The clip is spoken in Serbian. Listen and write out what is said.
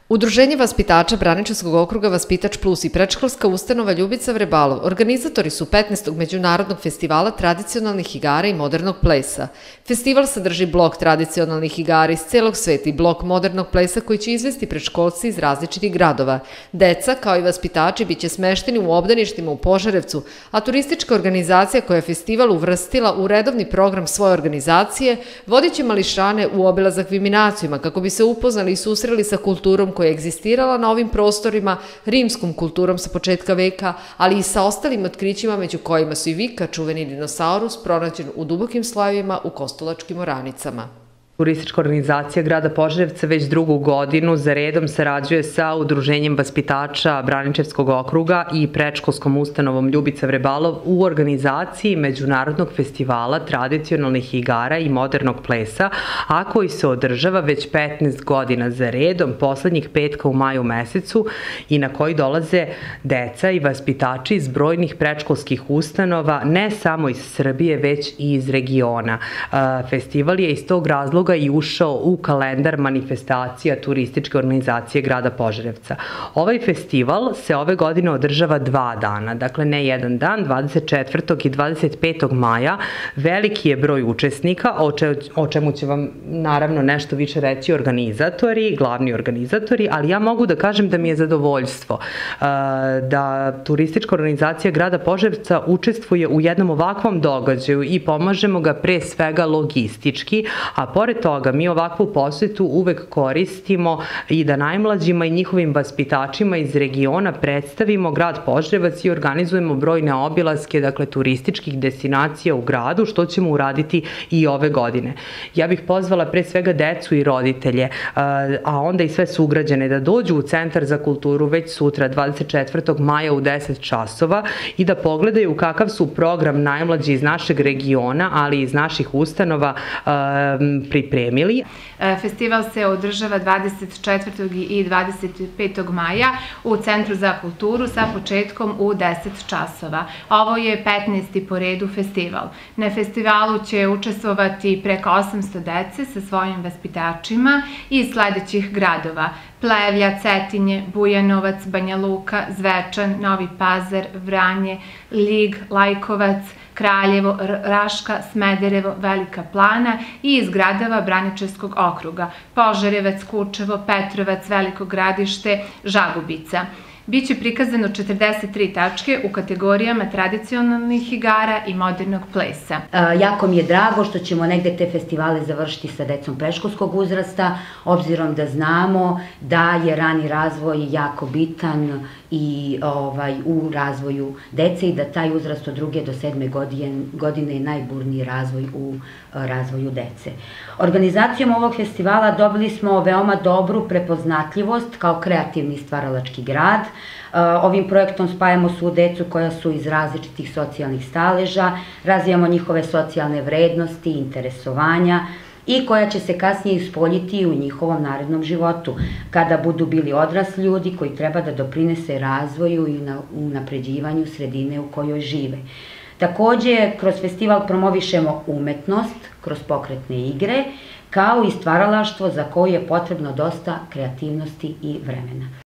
Udruženje vaspitača Braničevskog okruga Vaspitač Plus i predškolska ustanova Ljubica Vrebalov organizatori su 15. Međunarodnog festivala tradicionalnih igara i modernog plesa. Festival sadrži blok tradicionalnih igara iz celog sveta i blok modernog plesa koji će izvesti predškolci iz različitih gradova. Deca, kao i vaspitači, biće smešteni u obdaništima u Požarevcu, a turistička organizacija koja je festival uvrstila u redovni program svoje organizacije vodit će mališane u obilazak Viminacijuma kako bi se upoznali i susreli sa kulturom koja je egzistirala na ovim prostorima, rimskom kulturom sa početka veka, ali i sa ostalim otkrićima među kojima su i Vika, čuveni dinosaurus, pronađen u dubokim slojevima u Kostolačkim oranicama. Turistička organizacija grada Požarevca već drugu godinu za redom sarađuje sa Udruženjem vaspitača Braničevskog okruga i predškolskom ustanovom Ljubica Vrebalov u organizaciji Međunarodnog festivala tradicionalnih igara i modernog plesa, a koji se održava već 15 godina za redom, poslednjih petka u maju mesecu i na koji dolaze deca i vaspitači iz brojnih predškolskih ustanova, ne samo iz Srbije, već i iz regiona. Festival je iz tog razloga i ušao u kalendar manifestacija turističke organizacije grada Požarevca. Ovaj festival se ove godine održava 2 dana, dakle ne jedan dan, 24. i 25. maja. Veliki je broj učesnika, o čemu će vam naravno nešto više reći organizatori, glavni organizatori, ali ja mogu da kažem da mi je zadovoljstvo da turistička organizacija grada Požarevca učestvuje u jednom ovakvom događaju i pomažemo ga pre svega logistički, a pored toga mi ovakvu posetu uvek koristimo i da najmlađima i njihovim vaspitačima iz regiona predstavimo grad Požarevac i organizujemo brojne obilaske, dakle turističkih destinacija u gradu, što ćemo uraditi i ove godine. Ja bih pozvala pre svega decu i roditelje, a onda i sve sugrađane da dođu u Centar za kulturu već sutra, 24. maja u 10 časova i da pogledaju kakav su program najmlađi iz našeg regiona, ali i iz naših ustanova pripremili. Festival se održava 24. i 25. maja u Centru za kulturu sa početkom u 10 časova. Ovo je 15. po redu festival. Na festivalu će učestvovati preko 800 dece sa svojim vaspitačima iz sledećih gradova: Plevlja, Cetinje, Bujanovac, Banja Luka, Zvečan, Novi Pazar, Vranje, Ljig, Lajkovac, Kraljevo, Raška, Smederevo, Velika Plana i iz gradova Braničevskog okruga: Požarevac, Kučevo, Petrovac, Veliko Gradište, Žagubica. Biće prikazano 43 tačke u kategorijama tradicionalnih igara i modernog plesa. Jako mi je drago što ćemo negde te festivale završiti sa decom predškolskog uzrasta, obzirom da znamo da je rani razvoj jako bitan i u razvoju dece i da taj uzrast od 2. do 7. godine je najburniji razvoj u razvoju dece. Organizacijom ovog festivala dobili smo veoma dobru prepoznatljivost kao kreativni stvaralački grad. Ovim projektom spajamo svu decu koja su iz različitih socijalnih staleža, razvijamo njihove socijalne vrednosti, interesovanja i koja će se kasnije ispoljiti u njihovom narednom životu, kada budu bili odrasli ljudi koji treba da doprinese razvoju i unapređivanju sredine u kojoj žive. Takođe, kroz festival promovišemo umetnost, kroz pokretne igre, kao i stvaralaštvo za koje je potrebno dosta kreativnosti i vremena.